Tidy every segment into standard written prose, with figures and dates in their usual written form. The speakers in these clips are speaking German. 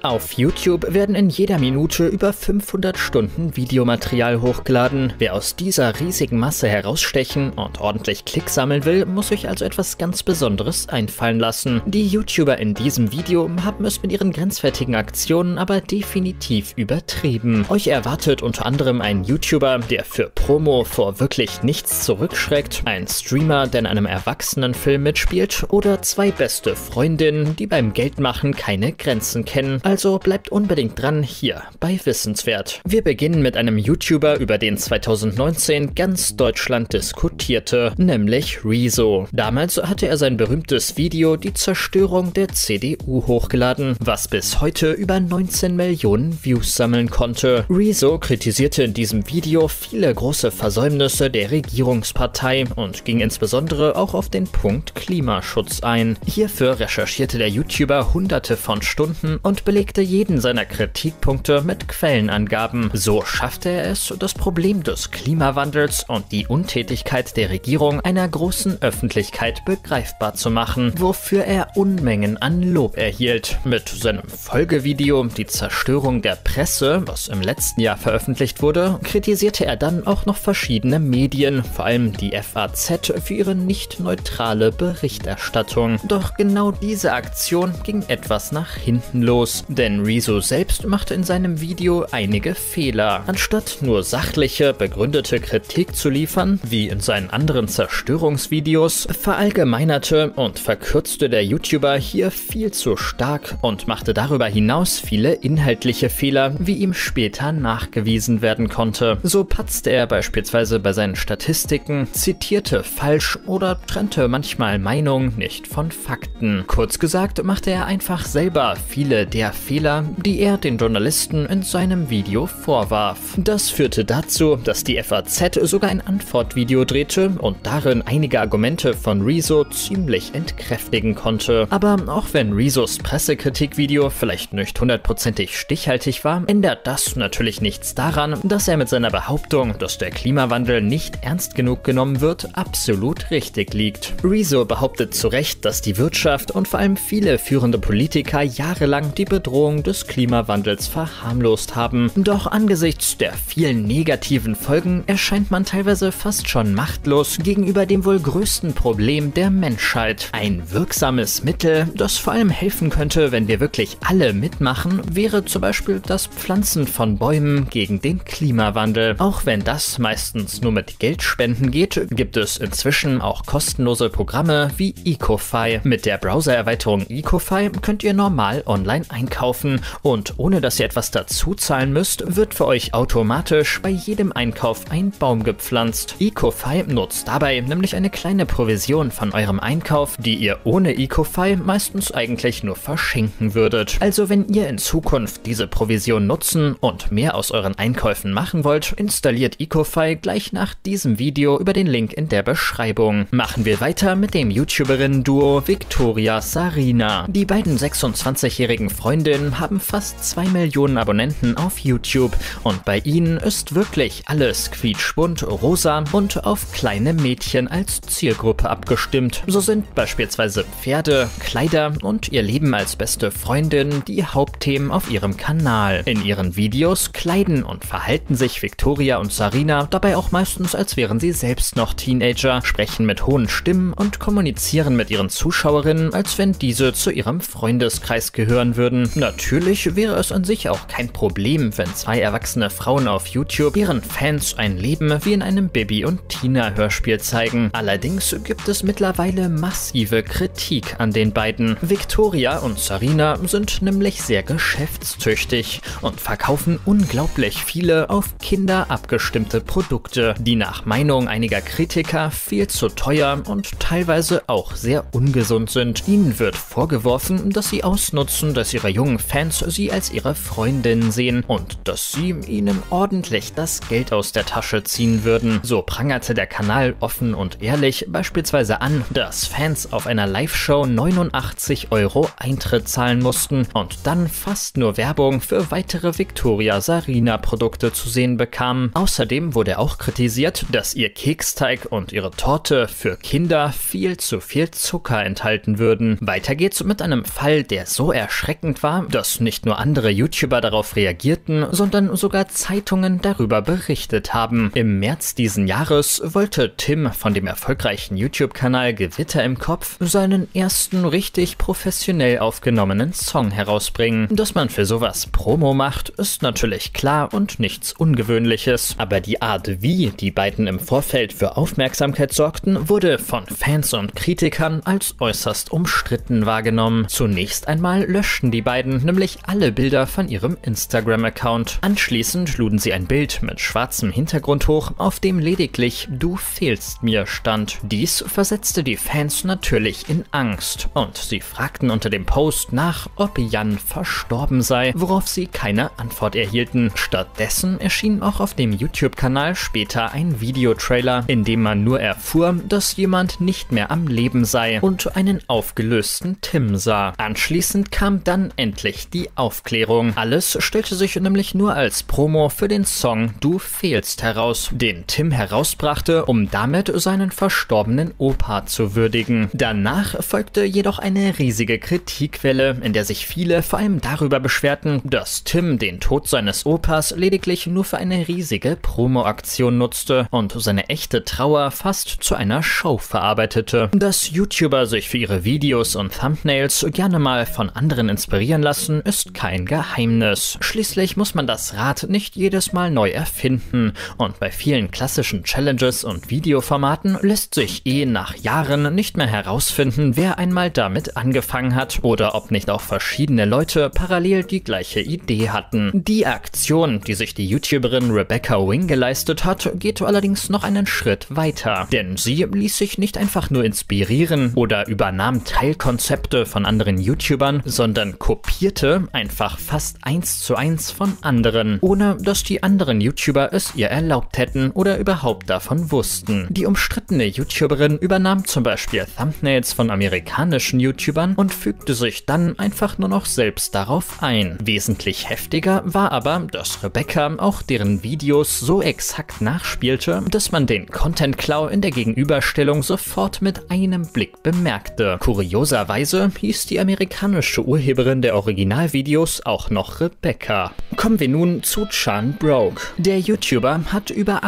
Auf YouTube werden in jeder Minute über 500 Stunden Videomaterial hochgeladen. Wer aus dieser riesigen Masse herausstechen und ordentlich Klicks sammeln will, muss sich also etwas ganz Besonderes einfallen lassen. Die YouTuber in diesem Video haben es mit ihren grenzwertigen Aktionen aber definitiv übertrieben. Euch erwartet unter anderem ein YouTuber, der für Promo vor wirklich nichts zurückschreckt, ein Streamer, der in einem Erwachsenenfilm mitspielt oder zwei beste Freundinnen, die beim Geldmachen keine Grenzen kennen. Also bleibt unbedingt dran hier bei Wissenswert. Wir beginnen mit einem YouTuber, über den 2019 ganz Deutschland diskutierte, nämlich Rezo. Damals hatte er sein berühmtes Video Die Zerstörung der CDU hochgeladen, was bis heute über 19 Millionen Views sammeln konnte. Rezo kritisierte in diesem Video viele große Versäumnisse der Regierungspartei und ging insbesondere auch auf den Punkt Klimaschutz ein. Hierfür recherchierte der YouTuber hunderte von Stunden und belegte jeden seiner Kritikpunkte mit Quellenangaben. So schaffte er es, das Problem des Klimawandels und die Untätigkeit der Regierung einer großen Öffentlichkeit begreifbar zu machen, wofür er Unmengen an Lob erhielt. Mit seinem Folgevideo Die Zerstörung der Presse, was im letzten Jahr veröffentlicht wurde, kritisierte er dann auch noch verschiedene Medien, vor allem die FAZ, für ihre nicht neutrale Berichterstattung. Doch genau diese Aktion ging etwas nach hinten los. Denn Rezo selbst machte in seinem Video einige Fehler. Anstatt nur sachliche, begründete Kritik zu liefern, wie in seinen anderen Zerstörungsvideos, verallgemeinerte und verkürzte der YouTuber hier viel zu stark und machte darüber hinaus viele inhaltliche Fehler, wie ihm später nachgewiesen werden konnte. So patzte er beispielsweise bei seinen Statistiken, zitierte falsch oder trennte manchmal Meinungen nicht von Fakten. Kurz gesagt machte er einfach selber viele der Fehler, die er den Journalisten in seinem Video vorwarf. Das führte dazu, dass die FAZ sogar ein Antwortvideo drehte und darin einige Argumente von Rezo ziemlich entkräftigen konnte. Aber auch wenn Rezos Pressekritikvideo vielleicht nicht hundertprozentig stichhaltig war, ändert das natürlich nichts daran, dass er mit seiner Behauptung, dass der Klimawandel nicht ernst genug genommen wird, absolut richtig liegt. Rezo behauptet zu Recht, dass die Wirtschaft und vor allem viele führende Politiker jahrelang die Bedrohung des Klimawandels verharmlost haben. Doch angesichts der vielen negativen Folgen erscheint man teilweise fast schon machtlos gegenüber dem wohl größten Problem der Menschheit. Ein wirksames Mittel, das vor allem helfen könnte, wenn wir wirklich alle mitmachen, wäre zum Beispiel das Pflanzen von Bäumen gegen den Klimawandel. Auch wenn das meistens nur mit Geldspenden geht, gibt es inzwischen auch kostenlose Programme wie Ecofy. Mit der Browser-Erweiterung Ecofy könnt ihr normal online einkaufen und ohne dass ihr etwas dazu zahlen müsst, wird für euch automatisch bei jedem Einkauf ein Baum gepflanzt. Ecofy nutzt dabei nämlich eine kleine Provision von eurem Einkauf, die ihr ohne Ecofy meistens eigentlich nur verschenken würdet. Also wenn ihr in Zukunft diese Provision nutzen und mehr aus euren Einkäufen machen wollt, installiert Ecofy gleich nach diesem Video über den Link in der Beschreibung. Machen wir weiter mit dem YouTuberinnen-Duo Victoria Sarina. Die beiden 26-jährigen Freundinnen haben fast 2 Millionen Abonnenten auf YouTube und bei ihnen ist wirklich alles quietschbunt, rosa und auf kleine Mädchen als Zielgruppe abgestimmt. So sind beispielsweise Pferde, Kleider und ihr Leben als beste Freundin die Hauptthemen auf ihrem Kanal. In ihren Videos kleiden und verhalten sich Victoria und Sarina dabei auch meistens, als wären sie selbst noch Teenager, sprechen mit hohen Stimmen und kommunizieren mit ihren Zuschauerinnen, als wenn diese zu ihrem Freundeskreis gehören würden. Natürlich wäre es an sich auch kein Problem, wenn zwei erwachsene Frauen auf YouTube ihren Fans ein Leben wie in einem Bibi- und Tina-Hörspiel zeigen. Allerdings gibt es mittlerweile massive Kritik an den beiden. Victoria und Sarina sind nämlich sehr geschäftstüchtig und verkaufen unglaublich viele auf Kinder abgestimmte Produkte, die nach Meinung einiger Kritiker viel zu teuer und teilweise auch sehr ungesund sind. Ihnen wird vorgeworfen, dass sie ausnutzen, dass ihre jungen Fans sie als ihre Freundinnen sehen und dass sie ihnen ordentlich das Geld aus der Tasche ziehen würden. So prangerte der Kanal offen und ehrlich beispielsweise an, dass Fans auf einer Live-Show 89 € Eintritt zahlen mussten und dann fast nur Werbung für weitere Victoria Sarina Produkte zu sehen bekamen. Außerdem wurde auch kritisiert, dass ihr Keksteig und ihre Torte für Kinder viel zu viel Zucker enthalten würden. Weiter geht's mit einem Fall, der so erschreckend war, war, dass nicht nur andere YouTuber darauf reagierten, sondern sogar Zeitungen darüber berichtet haben. Im März diesen Jahres wollte Tim von dem erfolgreichen YouTube-Kanal Gewitter im Kopf seinen ersten richtig professionell aufgenommenen Song herausbringen. Dass man für sowas Promo macht, ist natürlich klar und nichts Ungewöhnliches. Aber die Art, wie die beiden im Vorfeld für Aufmerksamkeit sorgten, wurde von Fans und Kritikern als äußerst umstritten wahrgenommen. Zunächst einmal löschten die beiden nämlich alle Bilder von ihrem Instagram-Account. Anschließend luden sie ein Bild mit schwarzem Hintergrund hoch, auf dem lediglich "Du fehlst mir" stand. Dies versetzte die Fans natürlich in Angst und sie fragten unter dem Post nach, ob Jan verstorben sei, worauf sie keine Antwort erhielten. Stattdessen erschien auch auf dem YouTube-Kanal später ein Videotrailer, in dem man nur erfuhr, dass jemand nicht mehr am Leben sei und einen aufgelösten Tim sah. Anschließend kam dann endlich die Aufklärung. Alles stellte sich nämlich nur als Promo für den Song "Du fehlst" heraus, den Tim herausbrachte, um damit seinen verstorbenen Opa zu würdigen. Danach folgte jedoch eine riesige Kritikwelle, in der sich viele vor allem darüber beschwerten, dass Tim den Tod seines Opas lediglich nur für eine riesige Promoaktion nutzte und seine echte Trauer fast zu einer Show verarbeitete. Dass YouTuber sich für ihre Videos und Thumbnails gerne mal von anderen inspirieren lassen, ist kein Geheimnis. Schließlich muss man das Rad nicht jedes Mal neu erfinden und bei vielen klassischen Challenges und Videoformaten lässt sich nach Jahren nicht mehr herausfinden, wer einmal damit angefangen hat oder ob nicht auch verschiedene Leute parallel die gleiche Idee hatten. Die Aktion, die sich die YouTuberin Rebecca Wing geleistet hat, geht allerdings noch einen Schritt weiter, denn sie ließ sich nicht einfach nur inspirieren oder übernahm Teilkonzepte von anderen YouTubern, sondern kopierte einfach fast 1:1 von anderen, ohne dass die anderen YouTuber es ihr erlaubt hätten oder überhaupt davon wussten. Die umstrittene YouTuberin übernahm zum Beispiel Thumbnails von amerikanischen YouTubern und fügte sich dann einfach nur noch selbst darauf ein. Wesentlich heftiger war aber, dass Rebecca auch deren Videos so exakt nachspielte, dass man den Content-Klau in der Gegenüberstellung sofort mit einem Blick bemerkte. Kurioserweise hieß die amerikanische Urheberin der Originalvideos auch noch Rebecca. Kommen wir nun zu Chan Broke. Der YouTuber hat über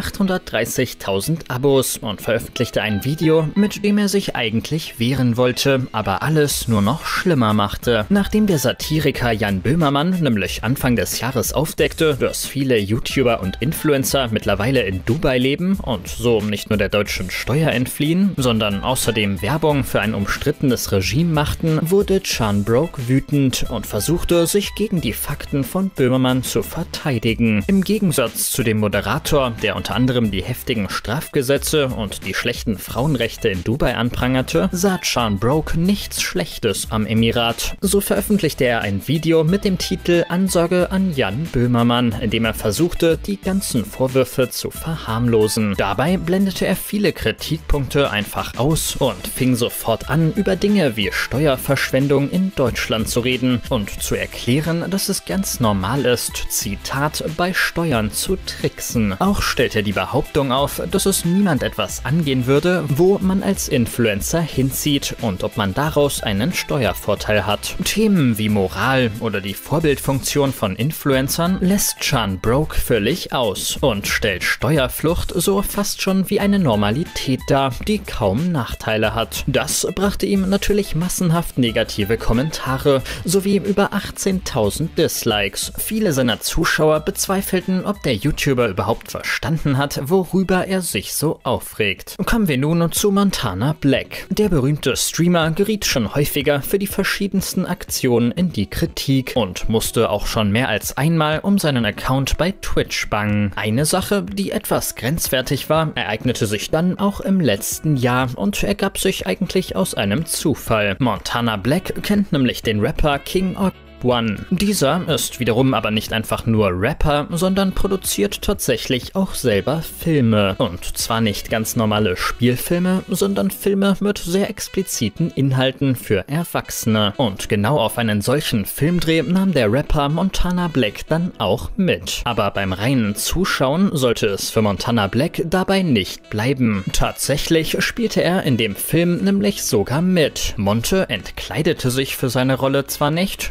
830.000 Abos und veröffentlichte ein Video, mit dem er sich eigentlich wehren wollte, aber alles nur noch schlimmer machte. Nachdem der Satiriker Jan Böhmermann nämlich Anfang des Jahres aufdeckte, dass viele YouTuber und Influencer mittlerweile in Dubai leben und so nicht nur der deutschen Steuer entfliehen, sondern außerdem Werbung für ein umstrittenes Regime machten, wurde Chan Broke wütend und versuchte, sich gegen die Fakten von Böhmermann zu verteidigen. Im Gegensatz zu dem Moderator, der unter anderem die heftigen Strafgesetze und die schlechten Frauenrechte in Dubai anprangerte, sah Chan Broke nichts Schlechtes am Emirat. So veröffentlichte er ein Video mit dem Titel "Ansage an Jan Böhmermann", in dem er versuchte, die ganzen Vorwürfe zu verharmlosen. Dabei blendete er viele Kritikpunkte einfach aus und fing sofort an, über Dinge wie Steuerverschwendung in Deutschland zu reden und zu erklären, dass es ganz normal ist, Zitat, bei Steuern zu tricksen. Auch stellt er die Behauptung auf, dass es niemand etwas angehen würde, wo man als Influencer hinzieht und ob man daraus einen Steuervorteil hat. Themen wie Moral oder die Vorbildfunktion von Influencern lässt Chan Broke völlig aus und stellt Steuerflucht so fast schon wie eine Normalität dar, die kaum Nachteile hat. Das brachte ihm natürlich massenhaft negative Kommentare sowie über 18.000 Dislikes. Viele seiner Zuschauer bezweifelten, ob der YouTuber überhaupt verstanden hat, worüber er sich so aufregt. Kommen wir nun zu Montana Black. Der berühmte Streamer geriet schon häufiger für die verschiedensten Aktionen in die Kritik und musste auch schon mehr als einmal um seinen Account bei Twitch bangen. Eine Sache, die etwas grenzwertig war, ereignete sich dann auch im letzten Jahr und ergab sich eigentlich aus einem Zufall. Montana Black kennt nämlich den Rapper King One. Dieser ist wiederum aber nicht einfach nur Rapper, sondern produziert tatsächlich auch selber Filme. Und zwar nicht ganz normale Spielfilme, sondern Filme mit sehr expliziten Inhalten für Erwachsene. Und genau auf einen solchen Filmdreh nahm der Rapper Montana Black dann auch mit. Aber beim reinen Zuschauen sollte es für Montana Black dabei nicht bleiben. Tatsächlich spielte er in dem Film nämlich sogar mit. Monte entkleidete sich für seine Rolle zwar nicht und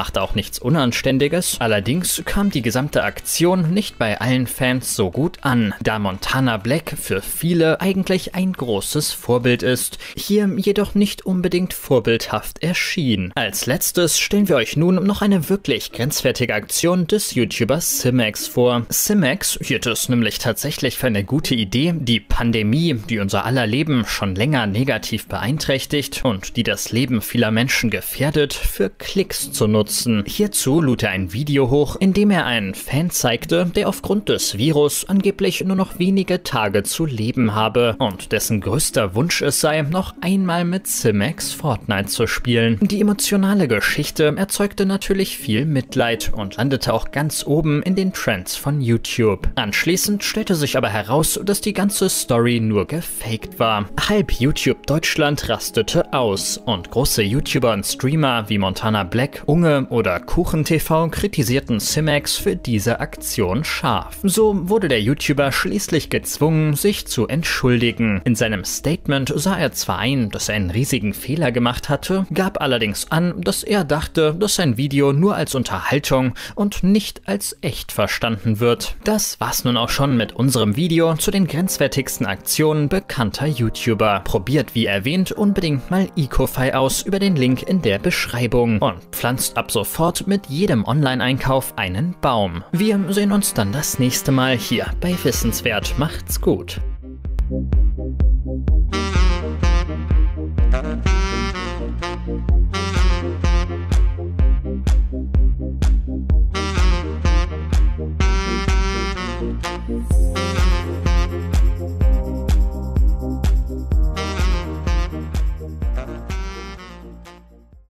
machte auch nichts Unanständiges. Allerdings kam die gesamte Aktion nicht bei allen Fans so gut an, da Montana Black für viele eigentlich ein großes Vorbild ist, hier jedoch nicht unbedingt vorbildhaft erschien. Als letztes stellen wir euch nun noch eine wirklich grenzwertige Aktion des YouTubers Simex vor. Simex hielt es nämlich tatsächlich für eine gute Idee, die Pandemie, die unser aller Leben schon länger negativ beeinträchtigt und die das Leben vieler Menschen gefährdet, für Klicks zu nutzen. Hierzu lud er ein Video hoch, in dem er einen Fan zeigte, der aufgrund des Virus angeblich nur noch wenige Tage zu leben habe und dessen größter Wunsch es sei, noch einmal mit Simex Fortnite zu spielen. Die emotionale Geschichte erzeugte natürlich viel Mitleid und landete auch ganz oben in den Trends von YouTube. Anschließend stellte sich aber heraus, dass die ganze Story nur gefaked war. Halb YouTube Deutschland rastete aus und große YouTuber und Streamer wie Montana Black, Unge oder KuchenTV kritisierten Simex für diese Aktion scharf. So wurde der YouTuber schließlich gezwungen, sich zu entschuldigen. In seinem Statement sah er zwar ein, dass er einen riesigen Fehler gemacht hatte, gab allerdings an, dass er dachte, dass sein Video nur als Unterhaltung und nicht als echt verstanden wird. Das war's nun auch schon mit unserem Video zu den grenzwertigsten Aktionen bekannter YouTuber. Probiert wie erwähnt unbedingt mal Ecofy aus über den Link in der Beschreibung und pflanzt ab sofort mit jedem Online-Einkauf einen Baum. Wir sehen uns dann das nächste Mal hier bei Wissenswert. Macht's gut.